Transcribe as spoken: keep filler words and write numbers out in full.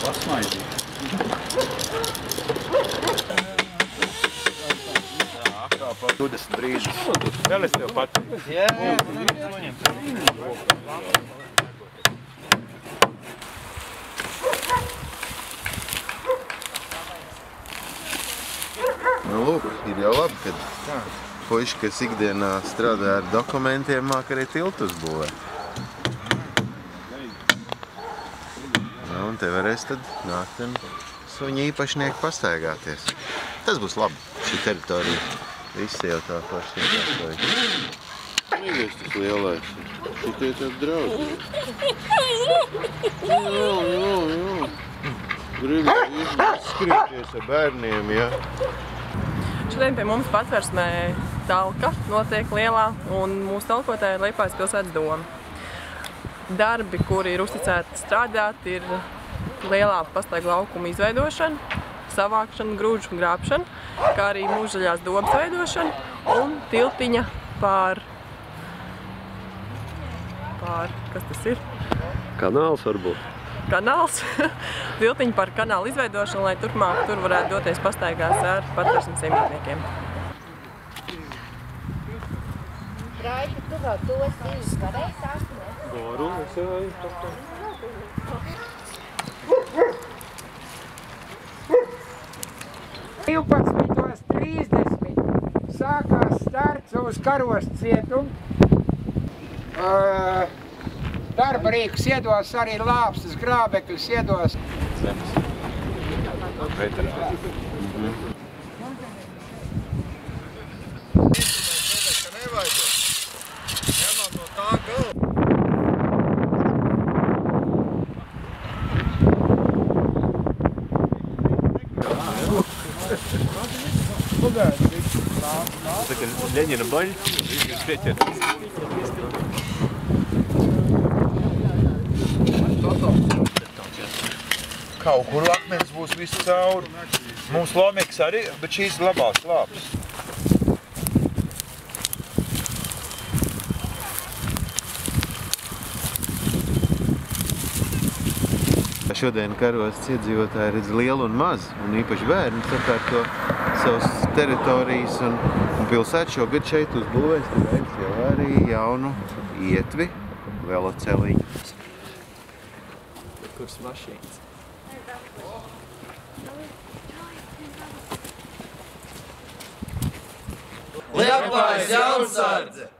Pasmaidīt. Kā pa divdesmit brīžus. Vēl es tev pat. Jā, jā, jā. Nu, lūk, ir jau labi, kad puiši, kas ikdienā strādā ar dokumentiem, māk arī tiltu uzbūvēt. Nu, un te varēs tad nākt un suņu īpašnieku pastaigāties. Tas būs labi, šī teritorija. Visi jau tā paši iekārtoja. Mīgais tas lielais. Šitie tad draudzi. Jā, jā, jā. Gribu izskrīties ar bērniem, jā. Šodien pie mums patversmē talka notiek lielā, un mūsu talkotāja ir Liepājas pilsētas doma. Darbi, kuri ir uzticēti strādāt, ir lielā pastaigu laukuma izveidošana, savākšana, grūžu grābšana, kā arī mūžaļās domas veidošana un tiltiņa pār... pār... kas tas ir? Kanāls varbūt. Kanāls. Tiltiņa par kanālu izveidošanu, lai turpmāk tur varētu doties pastaigās ar patversmes iemītniekiem. Raiti, tu vēl to esi varējis ārstēt? Varu, es jau esmu. divpadsmit trīsdesmit sākās starts uz Karos cietumu. Uh, darba rīkus iedos arī lāpstas grābekļus iedos. Zemes. Veterāni. Mhm. Ņemam no tā galva. Tā kā Ļeņina baļķi, ir pieķerts. Kaut kur akmens būs viss cauri. Mums lomiks arī, bet šīs ir labās lāpes. Šodien Karos iedzīvotāji redz lielu un mazu, un īpaši bērni sakārto savas teritorijas, un, un pilsētu šogad šeit uzbūvēs, tāpēc jau arī jaunu ietvi veloceliņu. Kurs mašīnas? Liepājas Jaunsardze!